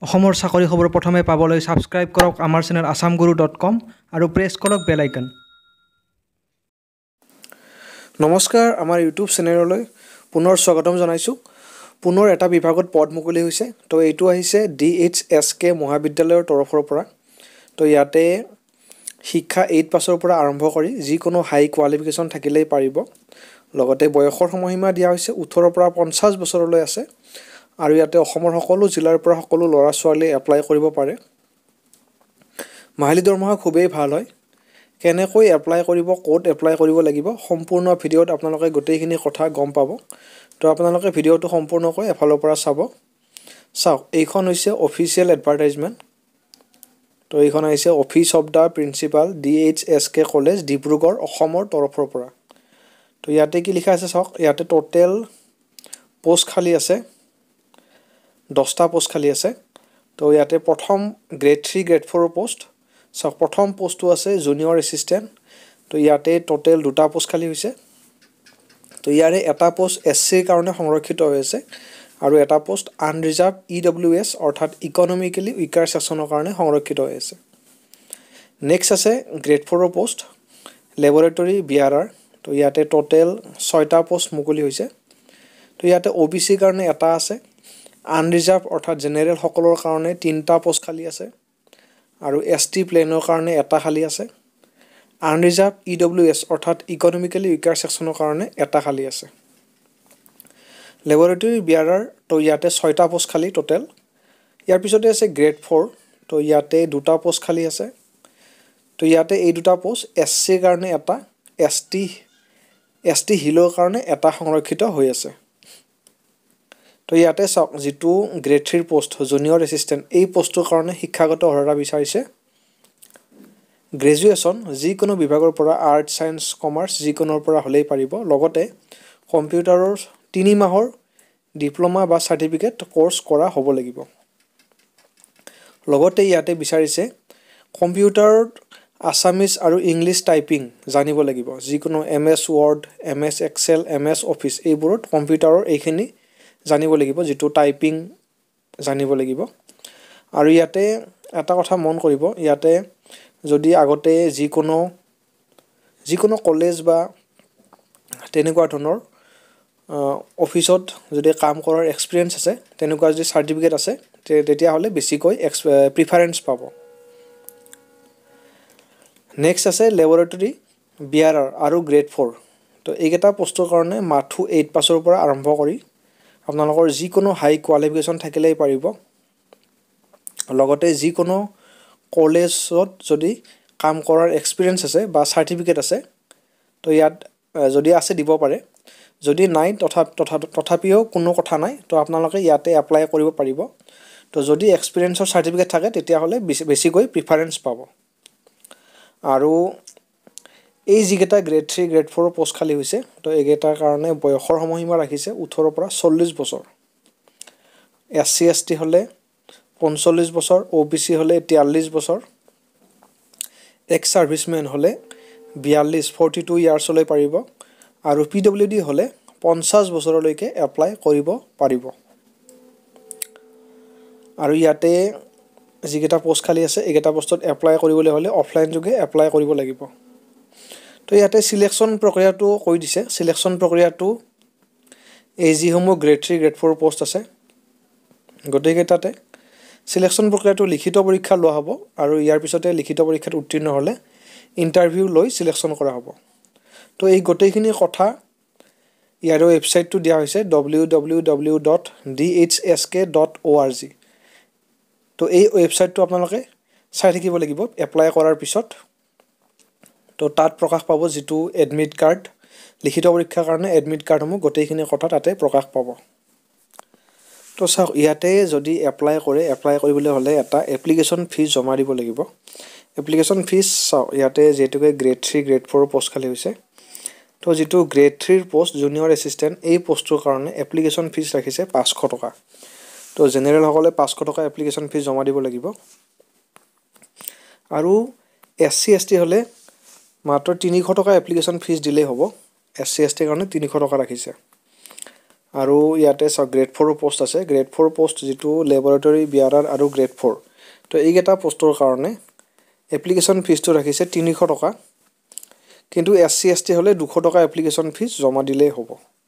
অসমৰ চাকৰি খবৰ প্ৰথমে পাবলৈ সাবস্ক্ৰাইব কৰক আমাৰ চেনেল asamguru.com আৰু প্ৰেছ কৰক বেল আইকন। নমস্কাৰ, আমাৰ ইউটিউব চেনেললৈ পুনৰ স্বাগতম জনাইছোঁ। পুনৰ এটা বিভাগত পদ মুকলি হৈছে। তো এইটো আহিছে DHSK মহাবিদ্যালয়ৰ তৰফৰ পৰা। তো ইয়াতে শিক্ষা 8 পাছৰ পৰা আৰম্ভ কৰি যিকোনো হাই কোৱালিফিকেশ্যন থাকিলেই পাৰিব। লগতে বয়সৰ সময়সীমা দিয়া হৈছে 18 পৰা 50 বছৰলৈ আছে। আৰু ইয়াতে অসমৰ সকলো জিলাৰ পৰা সকলো ল'ৰা ছোৱালী এপ্লাই কৰিব পাৰে। মাহিলী দৰমহা খুবেই ভাল হয়। কেনেকৈ এপ্লাই কৰিব, ক'ত এপ্লাই কৰিব লাগিব, সম্পূৰ্ণ ভিডিঅ'ত আপোনালোকে গোটেইখিনি কথা গম পাব। তো আপোনালোকে ভিডিঅ'টো সম্পূৰ্ণকৈ এফালৰ পৰা চাব। চাওক, এইখন হৈছে অফিচিয়েল এডভাৰটাইজমেণ্ট। তো এইখন আহিছে office of the principal DHSK college Dibrugarh অসমৰ তৰফৰ পৰা। তো ইয়াতে কি লিখা আছে চাওক, ইয়াতে টোটেল পোষ্ট খালী আছে 10টা পোষ্ট খালী আছে। তো ইয়াতে প্ৰথম গ্ৰেড 3 গ্ৰেড 4 পোষ্ট। চাওক, প্ৰথম পোষ্টটো আছে জুনিয়ৰ এছিষ্টেণ্ট। তো ইয়াতে টোটেল 2টা পোষ্ট খালী হৈছে। তো ইয়াৰে এটা পোষ্ট SCৰ কাৰণে সংৰক্ষিত হৈ আছে আৰু এটা পোষ্ট আনৰিজাৰ্ভ EWS অৰ্থাৎ ইকনমিকেলি উইকাৰ ছেকশ্যনৰ কাৰণে সংৰক্ষিত হৈ আছে। নেক্সট আছে গ্ৰেড 4 পোষ্ট লেবৰেটৰী BRR। তো ইয়াতে টোটেল 6টা পোষ্ট মুকলি হৈছে। তো ইয়াতে OBCৰ কাৰণে এটা আছে, আনৰিজাৰ্ভ অৰ্থাৎ জেনেৰেল সকলৰ কাৰণে 3টা পোষ্ট খালী আছে আৰু ST প্লেনৰ কাৰণে এটা খালী আছে। আনৰিজাৰ্ভ EWS অৰ্থাৎ ইকনমিকেলি উইকাৰ ছেকশ্যনৰ কাৰণে এটা খালী আছে। লেবৰেটৰী BRR, তো ইয়াতে 6টা পোষ্ট খালী টোটেল। ইয়াৰ পিছতে আছে গ্ৰেড 4। তো ইয়াতে 2টা পোষ্ট খালী আছে। তো ইয়াতে এই 2টা পোষ্ট SCৰ কাৰণে এটা, ST হিলৰ কাৰণে এটা সংৰক্ষিত হৈ আছে। তো ইয়াতে চাওক, যিটো গ্ৰেড 3 পোষ্ট জুনিয়ৰ এছিষ্টেণ্ট, এই পোষ্টটোৰ কাৰণে শিক্ষাগত অৰ্হতা বিচাৰিছে গ্ৰেজুৱেশ্যন যিকোনো বিভাগৰ পৰা, আৰ্টছ ছায়েন্স কমাৰ্চ যিকোনোৰ পৰা হ'লেই পাৰিব। লগতে কম্পিউটাৰৰ 3 মাহৰ ডিপ্ল'মা বা চাৰ্টিফিকেট ক'ৰ্চ কৰা হ'ব লাগিব। লগতে ইয়াতে বিচাৰিছে কম্পিউটাৰত আছামিজ আৰু ইংলিছ টাইপিং জানিব লাগিব। যিকোনো MS Word, MS Excel, MS Office এইবোৰত কম্পিউটাৰৰ এইখিনি জানিব লাগিব, যিটো টাইপিং জানিব লাগিব। আৰু ইয়াতে এটা কথা মন কৰিব, ইয়াতে যদি আগতে যিকোনো কলেজ বা তেনেকুৱা ধৰণৰ অফিচত যদি কাম কৰাৰ এক্সপিৰিয়েঞ্চ আছে, তেনেকুৱা যদি চাৰ্টিফিকেট আছে, তেতিয়াহ'লে বেছিকৈ প্ৰিফাৰেঞ্চ পাব। নেক্সট আছে লেবৰেটৰী BRR আৰু গ্ৰেড 4। তো এইকেইটা পোষ্টৰ কাৰণে মাথো 8 পাছৰ পৰা আৰম্ভ কৰি আপোনালোকৰ যিকোনো হাই কোৱালিফিকেশ্যন থাকিলেই পাৰিব। লগতে যিকোনো কলেজত যদি কাম কৰাৰ এক্সপিৰিয়েঞ্চ আছে বা চাৰ্টিফিকেট আছে, তো ইয়াত যদি আছে দিব পাৰে। যদি নাই তথাপিও কোনো কথা নাই, তো আপোনালোকে ইয়াতে এপ্লাই কৰিব পাৰিব। তো যদি এক্সপিৰিয়েঞ্চৰ চাৰ্টিফিকেট থাকে তেতিয়াহ'লে বেছিকৈ প্ৰিফাৰেঞ্চ পাব। আৰু এই যিকেইটা গ্ৰেড 3 গ্ৰেড 4 পোষ্ট খালী হৈছে, তো এইকেইটাৰ কাৰণে বয়সৰ সময়সীমা ৰাখিছে 18 পৰা 40 বছৰ। SC ST হ'লে 45 বছৰ, OBC হ'লে 43 বছৰ, এক্স ছাৰ্ভিচমেন হ'লে 42 ইয়াৰ্ছলৈ পাৰিব আৰু PWD হ'লে 50 বছৰলৈকে এপ্লাই কৰিব পাৰিব। আৰু ইয়াতে যিকেইটা পোষ্ট খালী আছে, এইকেইটা পোষ্টত এপ্লাই কৰিবলৈ হ'লে অফলাইন যোগে এপ্লাই কৰিব লাগিব। তো ইয়াতে চিলেকশ্যন প্ৰক্ৰিয়াটো কৈ দিছে। চিলেকশ্যন প্ৰক্ৰিয়াটো এই যিসমূহ গ্ৰেড 3 গ্ৰেড 4 পোষ্ট আছে, গোটেইকেইটাতে চিলেকশ্যন প্ৰক্ৰিয়াটো লিখিত পৰীক্ষা লোৱা হ'ব আৰু ইয়াৰ পিছতে লিখিত পৰীক্ষাত উত্তীৰ্ণ হ'লে ইণ্টাৰভিউ লৈ চিলেকশ্যন কৰা হ'ব। তো এই গোটেইখিনি কথা ইয়াৰ ৱেবছাইটটো দিয়া হৈছে www.dhsk.org। তো এই ৱেবছাইটটো আপোনালোকে চাই থাকিব লাগিব এপ্লাই কৰাৰ পিছত। তো তাত প্ৰকাশ পাব যিটো এডমিট কাৰ্ড, লিখিত পৰীক্ষাৰ কাৰণে এডমিট কাৰ্ডসমূহ, গোটেইখিনি কথা তাতে প্ৰকাশ পাব। তো চাওক, ইয়াতে যদি এপ্লাই কৰিবলৈ হ'লে এটা এপ্লিকেশ্যন ফিজ জমা দিব লাগিব। এপ্লিকেশ্যন ফিজ চাওক, ইয়াতে যিহেতুকে গ্ৰেড 3 গ্ৰেড 4 পোষ্ট খালী হৈছে, তো যিটো গ্ৰেড 3 পোষ্ট জুনিয়ৰ এছিষ্টেণ্ট, এই পোষ্টটোৰ কাৰণে এপ্লিকেশ্যন ফিজ ৰাখিছে 500 টকা। তো জেনেৰেলসকলে 500 টকা এপ্লিকেশ্যন ফিজ জমা দিব লাগিব। আৰু SC ST হ'লে মাত্ৰ 300 টকা এপ্লিকেশ্যন ফিজ দিলেই হ'ব। SC STৰ কাৰণে 300 টকা ৰাখিছে। আৰু ইয়াতে চাওক গ্ৰেড 4 পোষ্ট আছে গ্ৰেড 4 পোষ্ট যেটো ল্যাবৰেটৰী বিয়াৰাৰ আৰু গ্ৰেড 4 তো এইকেইটা পোষ্টৰ কাৰণে এপ্লিকেশন ফিজটো ৰাখিছে 300 টকা কিন্তু SC ST হলে 200 টকা এপ্লিকেশন ফিজ জমা দিলেই হ'ব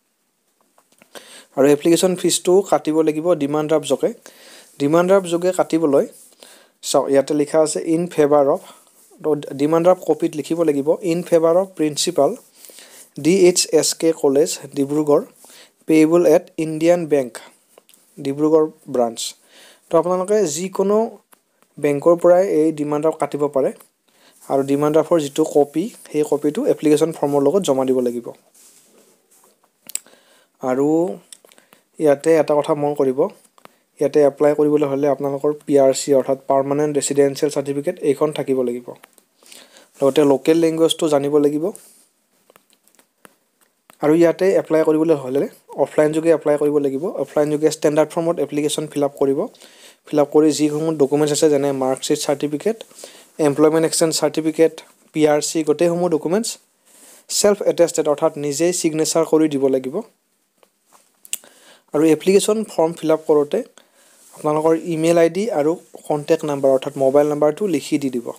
আৰু এপ্লিকেশন ফিজটো কাটিব লাগিব ডিমান্ড ড্ৰাফট যোগে কাটিবলৈ চাওক ইয়াতে লিখা আছে in favour of demand draft কপিত লিখিব লাগিব in favour of principal DHSK college Dibrugarh payable at Indian bank Dibrugarh branch তো আপোনালোকে যিকোনো বেংকৰ পৰা এই ডিমান্ড ড্ৰাফট কাটিব পাৰে আৰু ডিমান্ড ড্ৰাফটৰ যেটো কপি সেই কপিটো এপ্লিকেশন ফৰ্মৰ লগত জমা দিব লাগিব আৰু ইয়াতে এটা কথা মন কৰিব ইয়াতে এপ্লাই কৰিবলৈ হলে আপোনালোকৰ PRC অৰ্থাৎ পাৰ্মানেন্ট ৰেসিডেন্সিয়েল সাৰ্টিফিকেট এইখন থাকিব লাগিব লগতে লোকেল ল্যাঙ্গুৱেজটো জানিব লাগিব আৰু ইয়াতে এপ্লাই কৰিবলৈ হলে অফলাইন যোগে এপ্লাই কৰিব লাগিব অফলাইন যোগে ষ্টেণ্ডাৰ্ড ফৰ্মত এপ্লিকেশন ফিল আপ কৰি যিসমূহ ডকুমেন্টছ আছে যেনে marksheet certificate employment exchange certificate PRC গোটেইসমূহ ডকুমেন্টছ সেলফ এটেস্টেড অৰ্থাৎ নিজে সিগনেচাৰ কৰি দিব লাগিব আৰু এপ্লিকেশন ফৰ্ম ফিল আপ কৰোতে আপোনালোকৰ ইমেইল ID আৰু কন্টাক্ট নাম্বাৰ অৰ্থাৎ মোবাইল নাম্বাৰটো লিখি দি দিব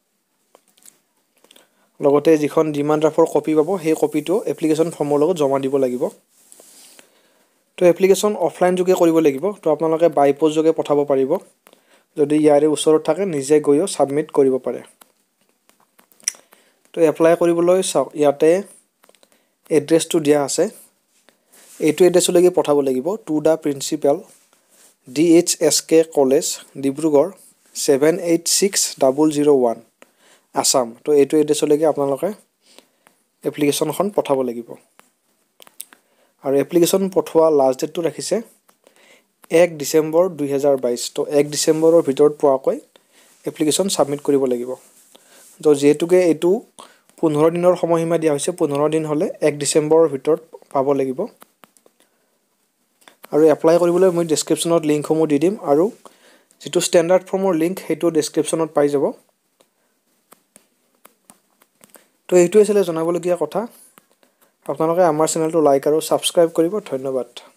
লগতে যিখন ডিমান্ড ড্ৰাফটৰ কপি পাব সেই কপিটো এপ্লিকেশন ফৰ্মৰ লগত জমা দিব লাগিব তো এপ্লিকেশন অফলাইন যোগে কৰিব লাগিব তো আপোনালোকে বাই পোষ্ট যোগে পঠাব পাৰিব যদি ইয়াৰে ওচৰত থাকে নিজে গৈও সাবমিট কৰিব পাৰে তো এপ্লাই কৰিবলৈ চাওক ইয়াতে এড্ৰেছটো দিয়া আছে এইটো এড্ৰেছলৈকে পঠাব লাগিব to the principal DHSK college Dibrugarh 786001 Assam তো এইটো এড্ৰেছলৈকে আপোনালোকে এপ্লিকেশনখন পঠাব লাগিব আৰু এপ্লিকেশন পঠোৱা লাষ্ট ডেটটো ৰাখিছে 1 ডিসেম্বৰ 2022 তো 1 ডিসেম্বৰৰ ভিতৰত পোৱাকৈ এপ্লিকেশন সাবমিট কৰিব লাগিব তো যেহেতুকে এইটো 15 দিনৰ সময়সীমা দিয়া হৈছে 15 দিন হলে 1 ডিসেম্বৰৰ ভিতৰত পাব লাগিব আৰু এপ্লাই কৰিবলৈ মই ডেসক্ৰিপচনত লিংকসমূহ দি দিম আৰু যেটো ষ্টেণ্ডাৰ্ড ফৰ্মৰ লিংক হেটো ডেসক্ৰিপচনত পাই যাব তো এইটো আছিল জনাবলগীয়া কথা আপোনালোকে আমাৰ চেনেলটো লাইক আৰু সাবস্ক্ৰাইব কৰিব ধন্যবাদ